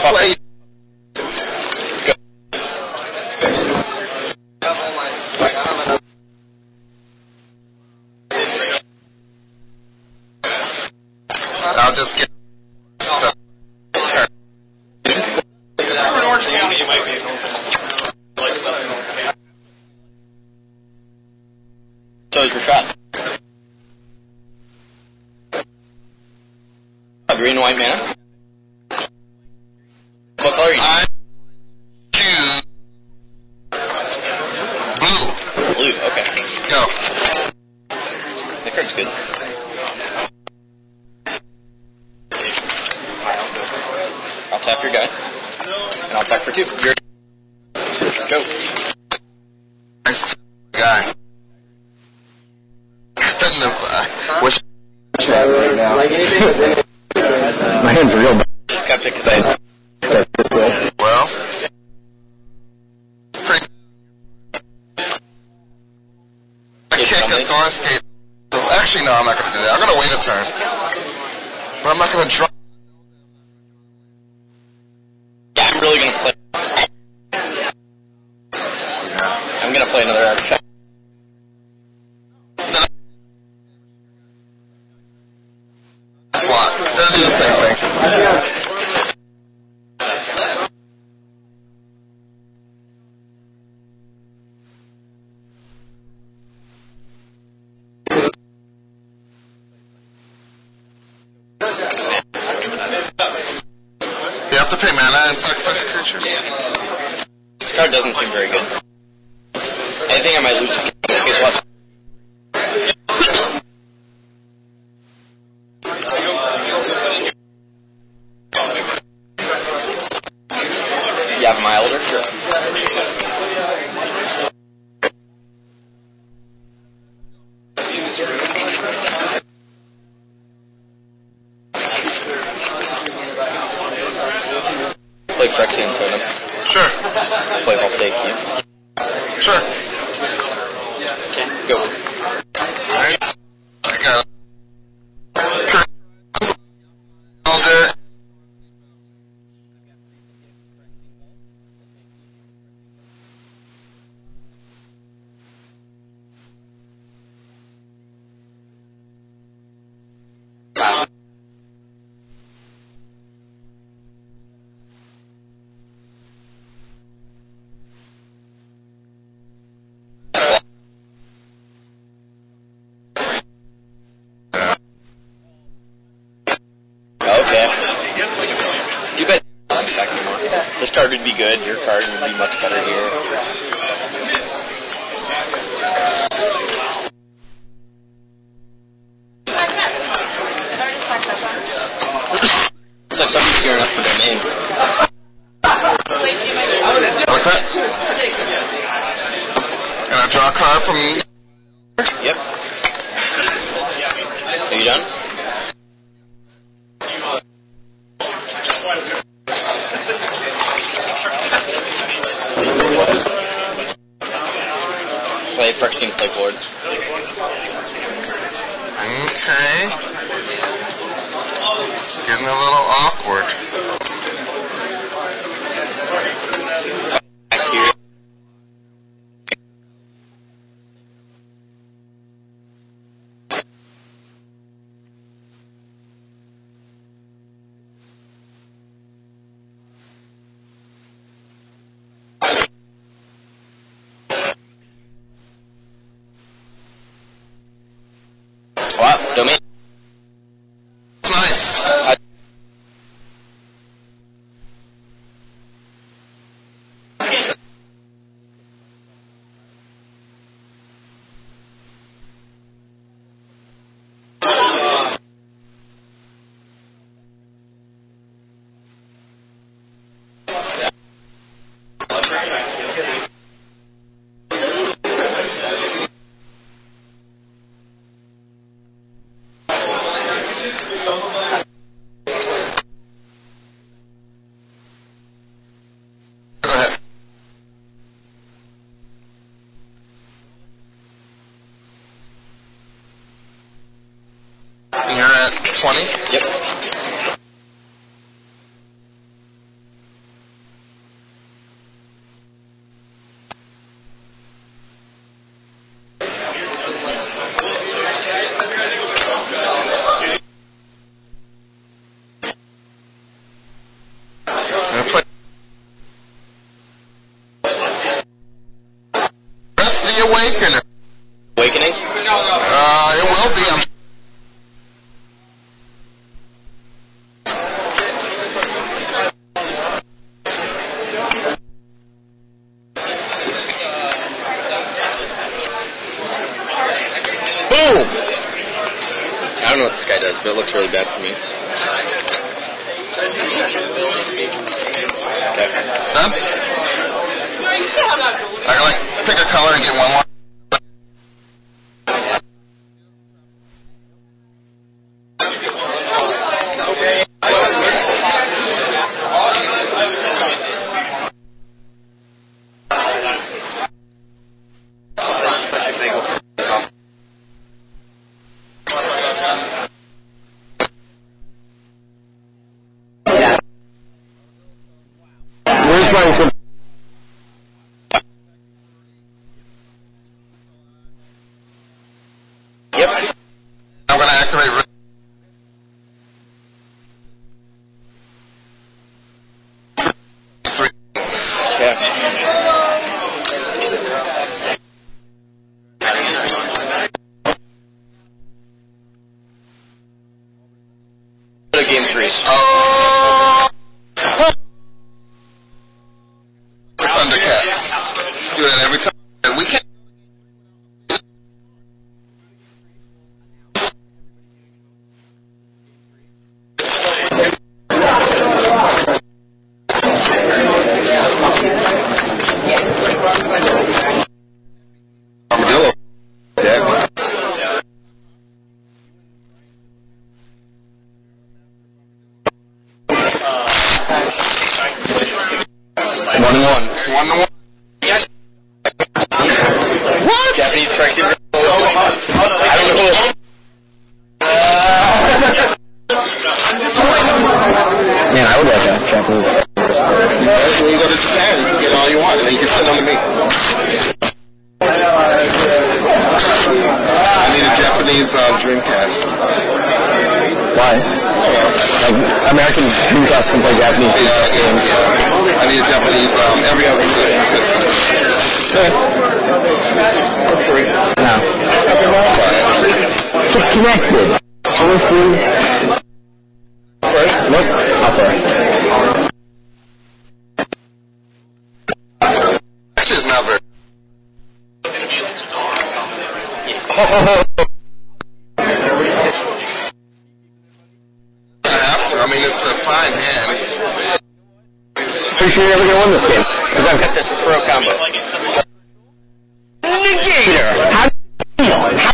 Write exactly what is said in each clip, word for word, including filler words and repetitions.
play. I'll just get stuff. In Orange County, you might be able to like something. So is your shot. Green and white mana. What color are you? I choose blue. Blue, okay. Go. That card's good. I'll tap your guy. And I'll attack for two. You're go. Nice guy. I wish right now. My hands are real bad. Kept it because I Start this way. well. Pretty. I can't get Thorscape. Actually, no, I'm not going to do that. I'm going to wait a turn. But I'm not going to draw. Yeah, I'm really going to play. Yeah. I'm going to play another artifact. Block. They'll do the same thing. You have to pay mana and sacrifice a creature. This card doesn't seem very good. I think I might lose this game. Guess what? You have my elder? Sure. Play Phyrexian Totem. Sure. Play Voltaic you. Sure. Okay, go. Alright. I got it. Elder. This card would be good, your card would be much better here. It's like somebody's gearing up for their name. Okay. And I draw a card from... Yep. Are you done? Play Phyrexian Playboard. Okay. It's getting a little awkward. Back here. Wow, domain. It's nice. I Go ahead. And you're at twenty? Yep. this guy does, but it looks really bad for me. Okay. Done? I can like pick a color and get one more. Where's my... Yep. I'm going to activate... Three things. Okay. Go to game three. Oh! Thundercats. Do that every time. And we can't. Armadillo. Dead. One and one. It's one to one. Yes. What? Japanese Brexit. So hot. I don't know. Man, I would like a Japanese. When you go to Japan, you can get all you want, and then you can send them to me. I need a Japanese um, Dreamcast. Why? Like, American Dreamcast can play Japanese Yeah, Dreamcast games. yeah. I need a Japanese, um, every other system. For free. No. Get connected. Only free. First? Look. Upper. Actually, it's not very. Oh, I have to. I mean, it's a fine hand. pretty sure you're never gonna win this game. Because I've got this pro combo. Negator! How do you feel? How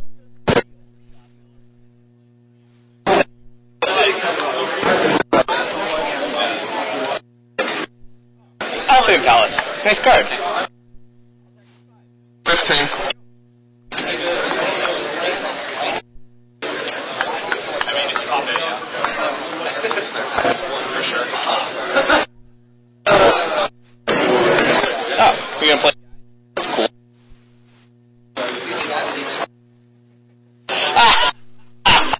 Alpha Palace. Nice card. Fifteen. Oh, you're gonna play. That's cool. Ah! Ah!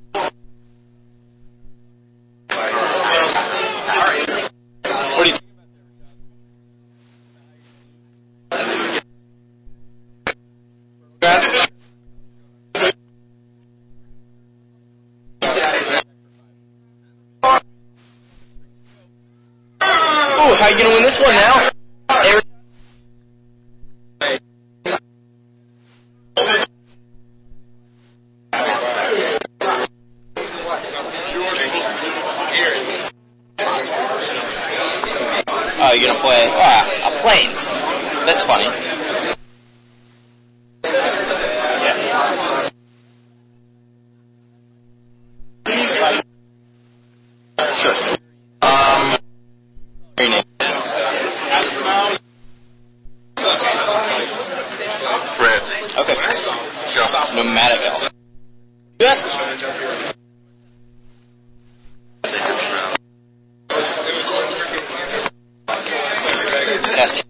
What do you think? Ooh, how you gonna win this one now? Every Oh, you're gonna play ah, a planes. That's funny. Yeah. Sure. Um, Your name. red. Okay. Go. Nomadic. Good. Yes.